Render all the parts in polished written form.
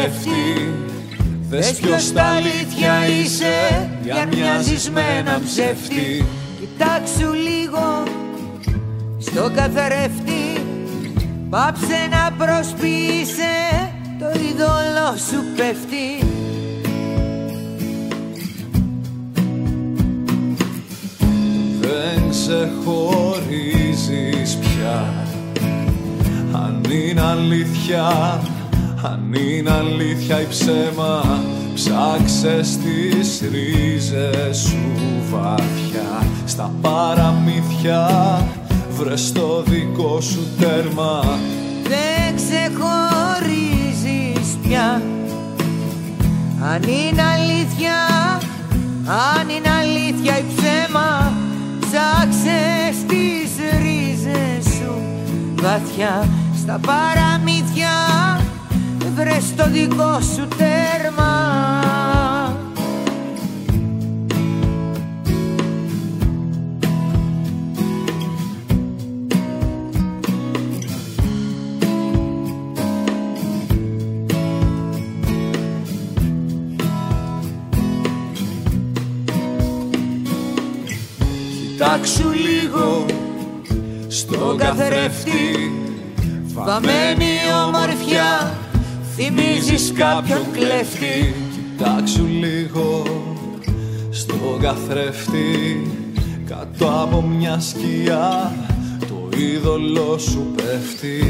καθρέφτη, δες ποιος τα αλήθεια είσαι, για μοιάζεις με έναν ψεύτη. Κοιτάξου λίγο στο καθρέφτη, πάψε να προσποιείσαι, το είδωλο σου πέφτει. Δεν ξεχωρίζεις πια αν είναι αλήθεια, αν είναι αλήθεια ή ψέμα. Ψάξε στις ρίζες σου βαθιά, στα παραμύθια βρες το δικό σου τέρμα. Δεν ξεχωρίζεις πια αν είναι αλήθεια, αν είναι αλήθεια ή ψέμα. Ψάξε στις ρίζες σου βαθιά, στα παραμύθια βρες το δικό σου τέρμα. Κοιτάξου λίγο στον καθρέφτη, βαμμένη ομορφιά, θυμίζεις κάποιον κλέφτη. Κοιτάξου λίγο στον καθρέφτη, κάτω από μια σκιά το είδωλο σου πέφτει.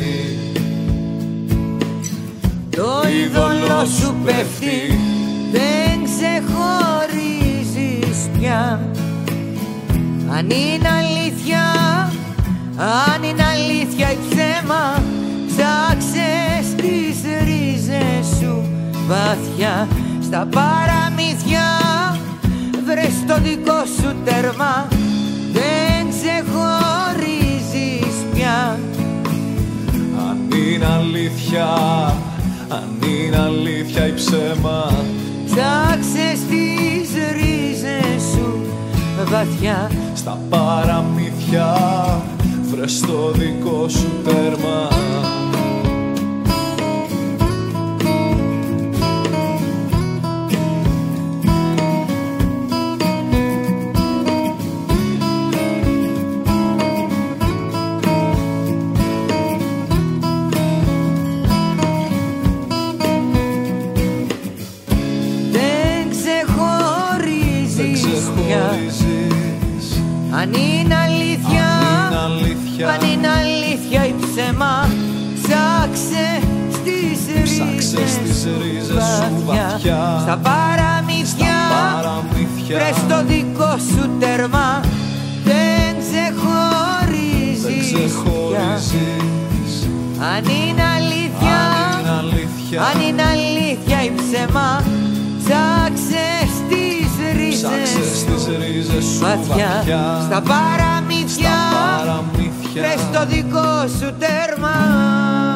Το είδωλο σου πέφτει. Δεν ξεχωρίζεις πια αν είναι αλήθεια, αν είναι αλήθεια ή ψέμα. Ψάξε στις ρίζες σου βαθιά, στα παραμύθια βρες το δικό σου τέρμα. Δεν ξεχωρίζεις πια αν είναι αλήθεια, αν είναι αλήθεια ή ψέμα. Ψάξε στις ρίζες σου βαθιά, στα παραμύθια βρες το δικό σου τέρμα. Δεν ξεχωρίζεις πια αν είναι αλήθεια, αν είναι αλήθεια ή ψέμα. Ψάξε στις ρίζες σου βαθιά, στα παραμύθια βρες το δικό σου τέρμα. Δεν ξεχωρίζεις πια αν είναι αλήθεια, αν είναι αλήθεια ή ψέμα. Ψάξε στις ρίζες σου βαθιά, στα παραμύθια βρες το δικό σου τέρμα.